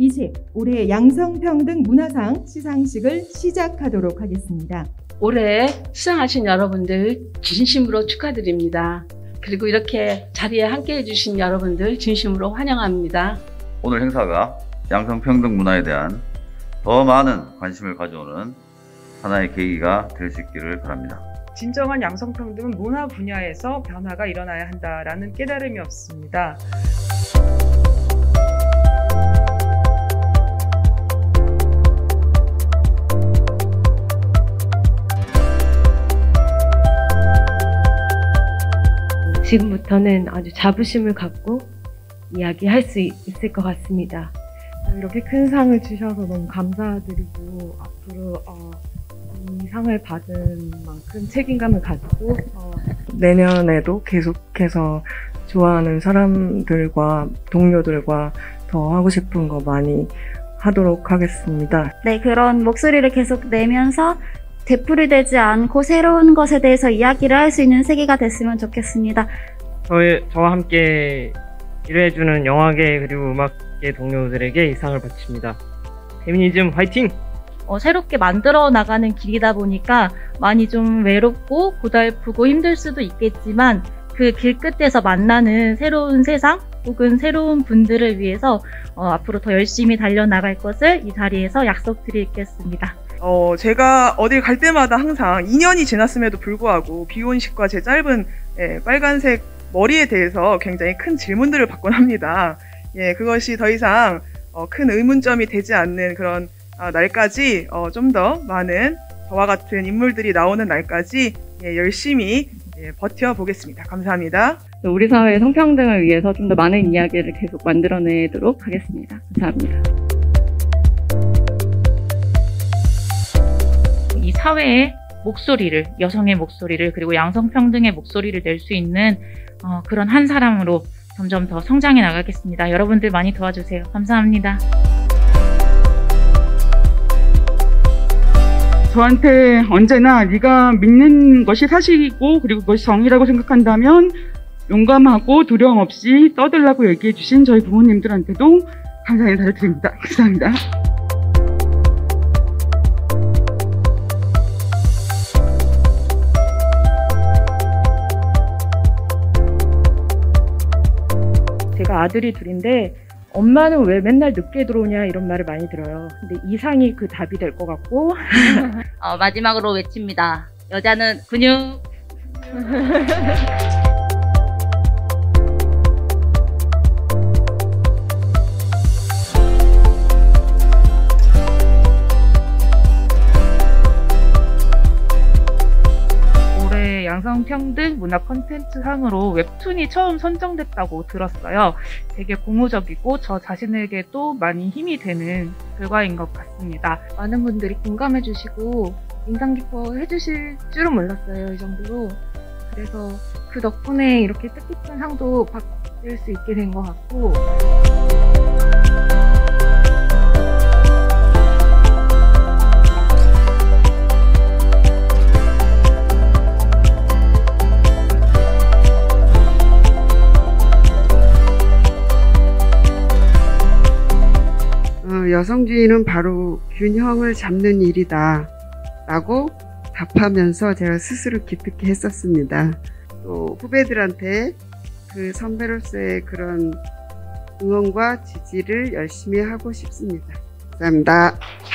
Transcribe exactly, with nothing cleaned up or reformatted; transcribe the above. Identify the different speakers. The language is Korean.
Speaker 1: 이천이십 올해 양성평등 문화상 시상식을 시작하도록 하겠습니다.
Speaker 2: 올해 수상하신 여러분들 진심으로 축하드립니다. 그리고 이렇게 자리에 함께해 주신 여러분들 진심으로 환영합니다.
Speaker 3: 오늘 행사가 양성평등 문화에 대한 더 많은 관심을 가져오는 하나의 계기가 될 수 있기를 바랍니다.
Speaker 4: 진정한 양성평등은 문화 분야에서 변화가 일어나야 한다라는 깨달음이 없습니다.
Speaker 5: 지금부터는 아주 자부심을 갖고 이야기할 수 있을 것 같습니다.
Speaker 6: 이렇게 큰 상을 주셔서 너무 감사드리고 앞으로 어, 이 상을 받은 만큼 책임감을 가지고 어,
Speaker 7: 내년에도 계속해서 좋아하는 사람들과 동료들과 더 하고 싶은 거 많이 하도록 하겠습니다.
Speaker 8: 네, 그런 목소리를 계속 내면서 되풀이되지 않고 새로운 것에 대해서 이야기를 할 수 있는 세계가 됐으면 좋겠습니다.
Speaker 9: 저희, 저와 함께 일해주는 영화계 그리고 음악계 동료들에게 이 상을 바칩니다. 페미니즘 화이팅!
Speaker 10: 어, 새롭게 만들어 나가는 길이다 보니까 많이 좀 외롭고 고달프고 힘들 수도 있겠지만 그 길 끝에서 만나는 새로운 세상 혹은 새로운 분들을 위해서 어, 앞으로 더 열심히 달려나갈 것을 이 자리에서 약속드리겠습니다.
Speaker 4: 어, 제가 어딜 갈 때마다 항상 이 년이 지났음에도 불구하고 비혼식과 제 짧은 예, 빨간색 머리에 대해서 굉장히 큰 질문들을 받곤 합니다. 예, 그것이 더 이상 어, 큰 의문점이 되지 않는 그런 아, 날까지 어, 좀 더 많은 저와 같은 인물들이 나오는 날까지 예, 열심히 예, 버텨보겠습니다. 감사합니다.
Speaker 5: 우리 사회의 성평등을 위해서 좀 더 많은 이야기를 계속 만들어내도록 하겠습니다. 감사합니다.
Speaker 10: 이 사회의 목소리를, 여성의 목소리를 그리고 양성평등의 목소리를 낼 수 있는 어, 그런 한 사람으로 점점 더 성장해 나가겠습니다. 여러분들 많이 도와주세요. 감사합니다.
Speaker 11: 저한테 언제나 네가 믿는 것이 사실이고 그리고 그것이 정의라고 생각한다면 용감하고 두려움 없이 떠들라고 얘기해 주신 저희 부모님들한테도 감사의 인사를 드립니다. 감사합니다.
Speaker 6: 제가 아들이 둘인데 엄마는 왜 맨날 늦게 들어오냐 이런 말을 많이 들어요. 근데 이 상이 그 답이 될 것 같고
Speaker 10: 어, 마지막으로 외칩니다. 여자는 근육.
Speaker 12: 양성평등 문화 콘텐츠 상으로 웹툰이 처음 선정됐다고 들었어요. 되게 고무적이고 저 자신에게도 많이 힘이 되는 결과인 것 같습니다.
Speaker 6: 많은 분들이 공감해 주시고 인상 깊어 해주실 줄은 몰랐어요. 이 정도로. 그래서 그 덕분에 이렇게 뜻깊은 상도 받을 수 있게 된 것 같고
Speaker 7: 여성주의는 바로 균형을 잡는 일이다 라고 답하면서 제가 스스로 기특해 했었습니다. 또 후배들한테 그 선배로서의 그런 응원과 지지를 열심히 하고 싶습니다. 감사합니다.